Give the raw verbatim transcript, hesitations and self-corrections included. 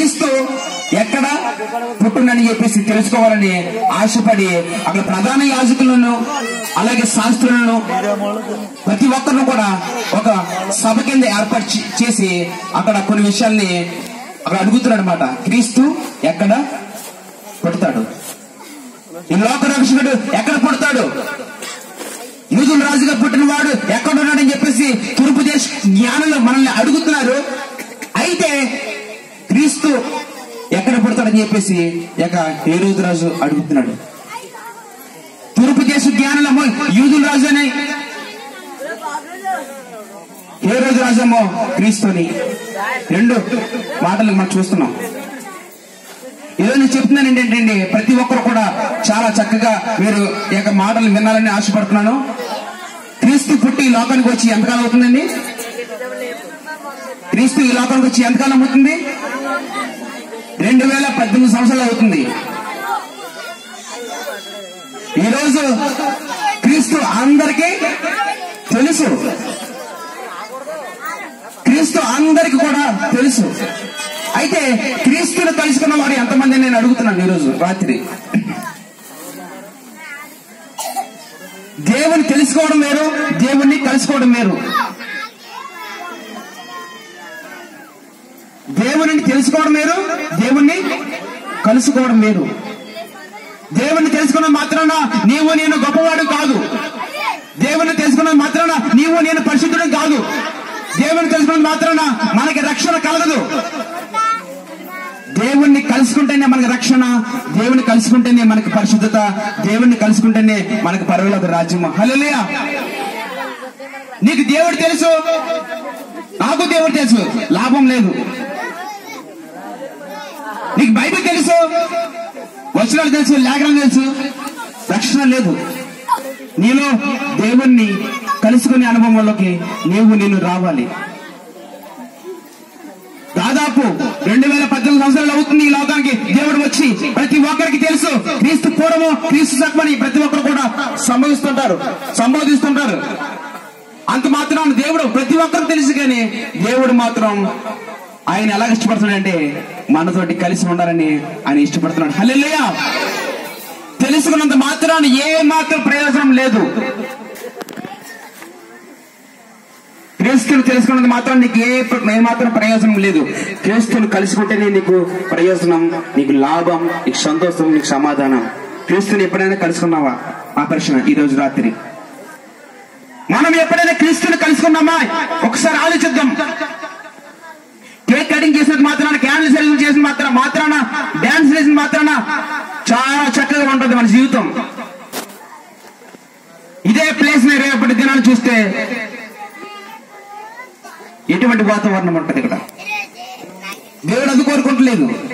క్రీస్తు ఎక్కడ పుట్టినని చెప్పేసి తెలుసుకోవాలని ఆశపడి అక్కడ ప్రధాన యాజకులను అలాగే శాస్త్రులను ప్రతి ఒక్కరిని కూడా ఒక సభ కింద ఏర్పాటు చేసి అక్కడ కొన్ని విషయాల్ని అక్కడ అడుగుతున్నాడు అనమాట. క్రీస్తు ఎక్కడ పుడతాడు, ఈ లోక రక్షకుడు ఎక్కడ పుడతాడు, యూదుల రాజుగా పుట్టిన వాడు ఎక్కడ ఉన్నాడని చెప్పేసి తూర్పు దేశ జ్ఞానులు మనల్ని అడుగుతున్నారు. అయితే క్రీస్తు ఎక్కడ పుడతాడని చెప్పేసి ఇక హేరోదు రాజు అడుగుతున్నాడు. తూర్పు దేశ జ్ఞానులమో యూదుల రాజు అని, హేరోదు రాజేమో క్రీస్తుని, రెండు మాటలు మనం చూస్తున్నాం. ఈరోజు నేను చెప్తున్నాను ఏంటంటే ప్రతి ఒక్కరు కూడా చాలా చక్కగా మీరు ఈ యొక్క మాటలు వినాలని ఆశపడుతున్నాను. క్రీస్తు పుట్టి ఈ లోకానికి వచ్చి ఎంతకాలం అవుతుందండి? క్రీస్తు ఈ లోకానికి వచ్చి ఎంతకాలం అవుతుంది? రెండు వేల పద్దెనిమిది సంవత్సరాలు అవుతుంది. ఈరోజు క్రీస్తు అందరికీ తెలుసు, క్రీస్తు అందరికి కూడా తెలుసు. అయితే క్రీస్తును తెలుసుకున్న వాడు ఎంతమంది నేను అడుగుతున్నాను ఈరోజు రాత్రి. దేవుని తెలుసుకోవడం వేరు, దేవుణ్ణి కలుసుకోవడం వేరు. దేవుని తెలుసుకోవడం వేరు, దేవుణ్ణి కలుసుకోవడం వేరు. దేవుణ్ణి తెలుసుకున్న మాత్రాన నీవు నేను గొప్పవాడు కాదు, దేవుణ్ణి తెలుసుకున్న మాత్రాన నీవు నేను పరిశుద్ధుడు కాదు, దేవుని తెలుసుకున్న మాత్రాన మనకి రక్షణ కలగదు. దేవుణ్ణి కలుసుకుంటేనే మనకి రక్షణ, దేవుని కలుసుకుంటేనే మనకి పరిశుద్ధత, దేవుణ్ణి కలుసుకుంటేనే మనకి పరలోక రాజ్యం. హల్లెలూయా. నీకు దేవుడు తెలుసు, నాకు దేవుడు తెలుసు, లాభం లేదు. నీకు బైబిల్ తెలుసు, వచనాలు తెలుసు, లేఖనం తెలుసు, రక్షణ లేదు. నీలో దేవుణ్ణి కలుసుకునే అనుభవంలోకి నీవు నేను రావాలి. దాదాపు రెండు వేల పద్దెనిమిది సంవత్సరాలు అవుతుంది ఈ లోకానికి దేవుడు వచ్చి. ప్రతి ఒక్కరికి తెలుసు క్రీస్తు పూర్వము క్రీస్తు సత్మని ప్రతి ఒక్కరు కూడా సంబోధిస్తుంటారు సంబోధిస్తుంటారు అంత మాత్రం దేవుడు ప్రతి ఒక్కరికి తెలుసు. కానీ దేవుడు మాత్రం ఆయన ఎలా ఇష్టపడుతున్నాడంటే మనతోటి కలిసి ఉండాలని ఆయన ఇష్టపడుతున్నాడు. హల్లెలూయా. తెలుసుకున్నంత మాత్రాన్ని ఏ మాత్రం ప్రయోజనం లేదు. క్రీస్తుని తెలుసుకున్నది మాత్రం నీకు ఏ ఏ మాత్రం ప్రయోజనం లేదు. క్రీస్తుని కలుసుకుంటేనే నీకు ప్రయోజనం, నీకు లాభం, నీకు సంతోషం, నీకు సమాధానం. క్రీస్తుని ఎప్పుడైనా కలుసుకున్నావా? ఆ ప్రశ్న ఈ రోజు రాత్రి. మనం ఎప్పుడైనా క్రీస్తుని కలుసుకున్నామా? ఒకసారి ఆలోచిద్దాం. కేక్ కటింగ్ చేసినది మాత్రాన, క్యాండిల్ సెలబ్రేషన్ చేసిన మాత్రం మాత్రాన, డాన్స్ చేసిన మాత్రాన చాలా చక్కగా ఉంటుంది మన జీవితం. ఇదే ప్లేస్ ని రేపటి దినాన్ని చూస్తే ఎటువంటి వాతావరణం ఉంటుంది ఇక్కడ? దేవుడు అది కోరుకుంటలేదు.